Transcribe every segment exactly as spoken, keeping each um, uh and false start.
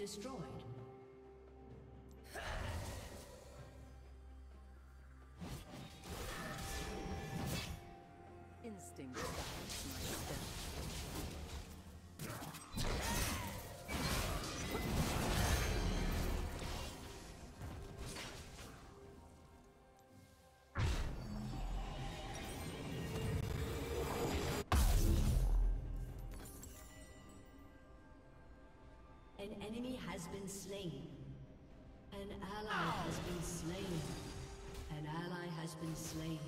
destroyed. Instinct guides my steps. An enemy has been slain. An ally has been slain. An ally has been slain.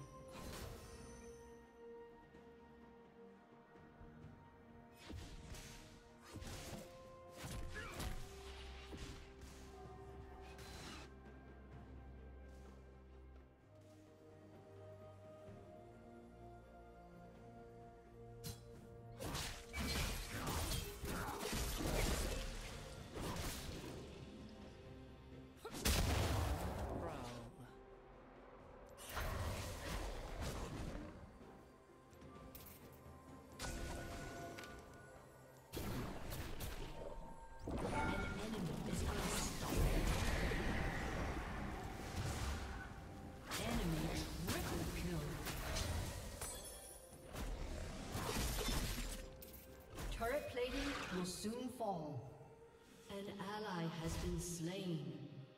Turret plating will soon fall. An ally has been slain.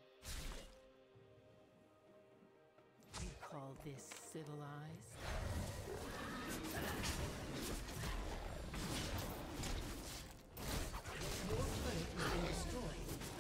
You call this civilized? Your turret has been destroyed.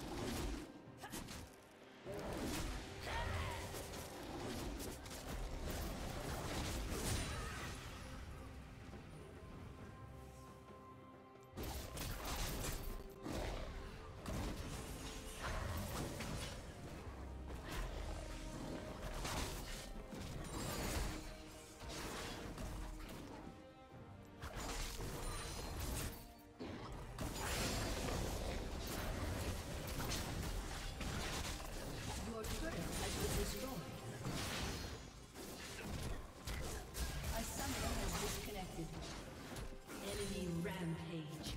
Enemy rampage.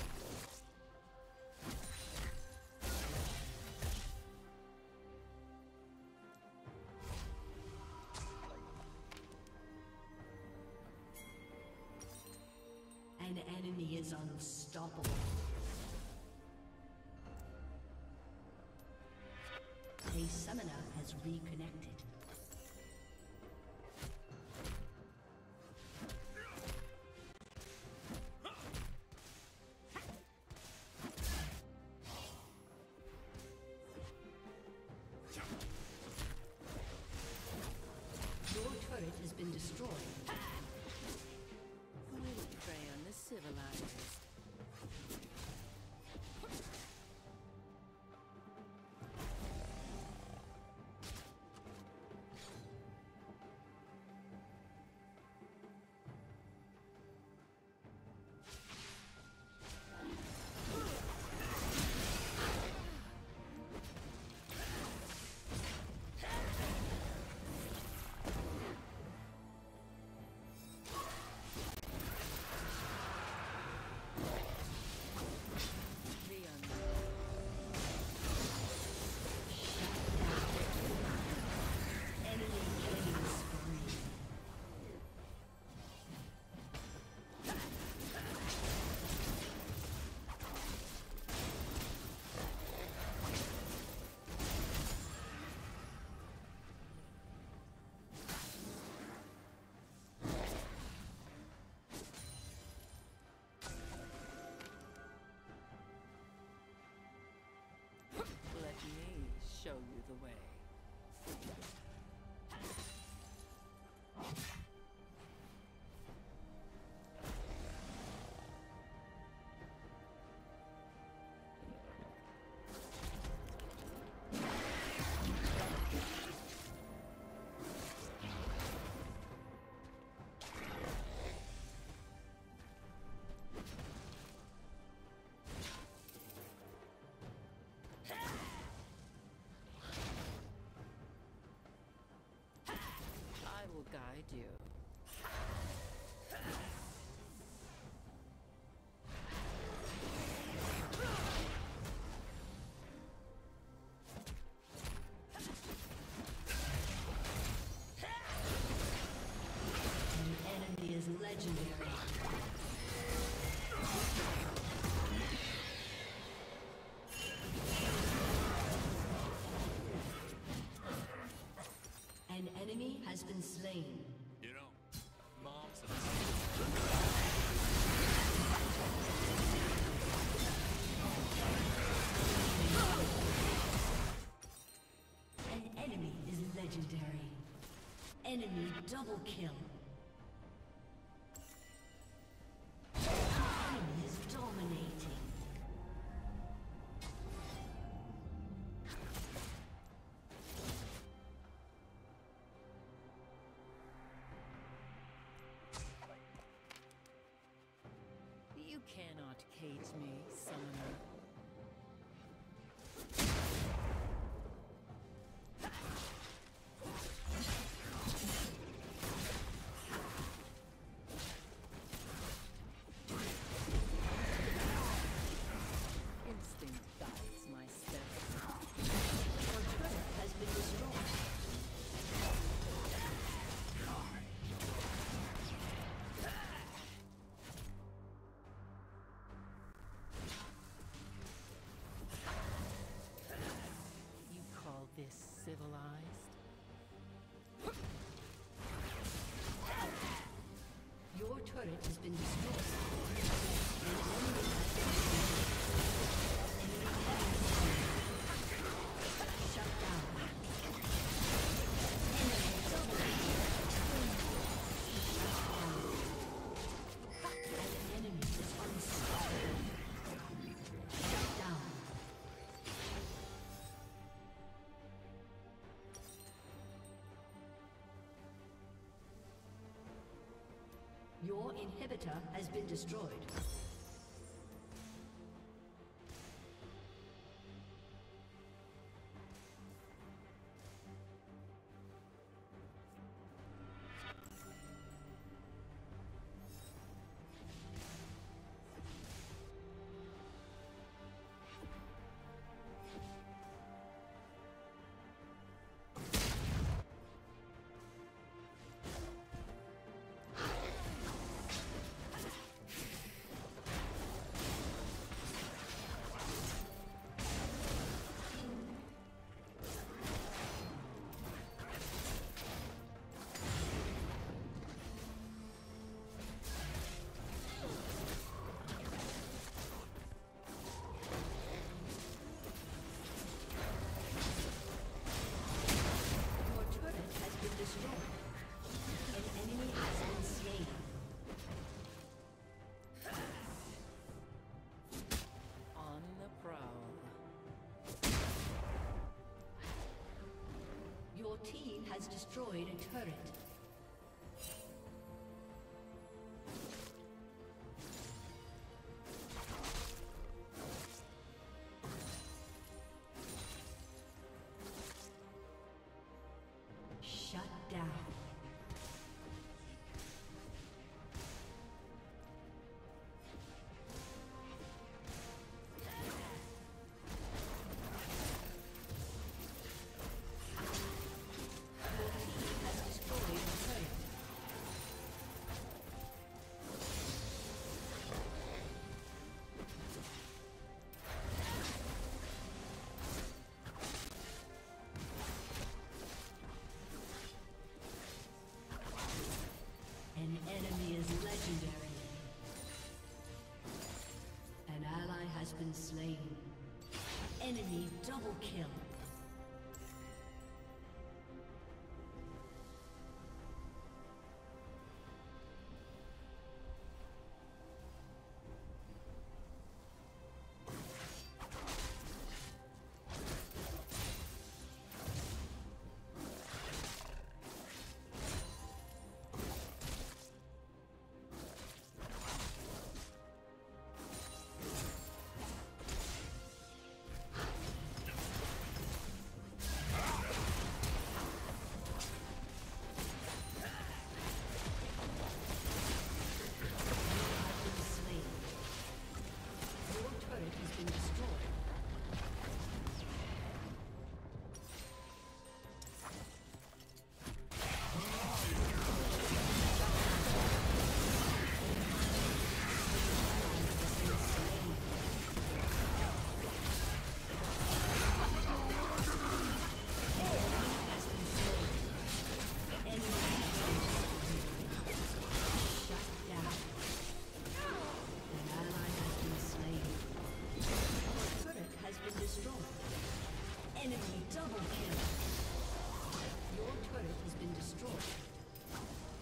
An enemy is unstoppable. A summoner has reconnected. Your turret has been destroyed. We'll prey on the civilized. Let me show you the way. I will guide you. been slain. You know, mom's a An enemy is legendary. Enemy double kill. Enemy is dominating. You cannot cage me, summoner. Instinct guides my steps. Your turret has been destroyed. You call this civilized? Your turret has been destroyed. Shut down. Enemy double kill. An enemy is unstoppable. Shut down. Your inhibitor has been destroyed. Your turret has been destroyed. An enemy has been slain. On the prowl. Your team has destroyed a turret. Shut down. Your team has destroyed a turret. An enemy is legendary. An ally has been slain. Enemy double kill.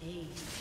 Ace.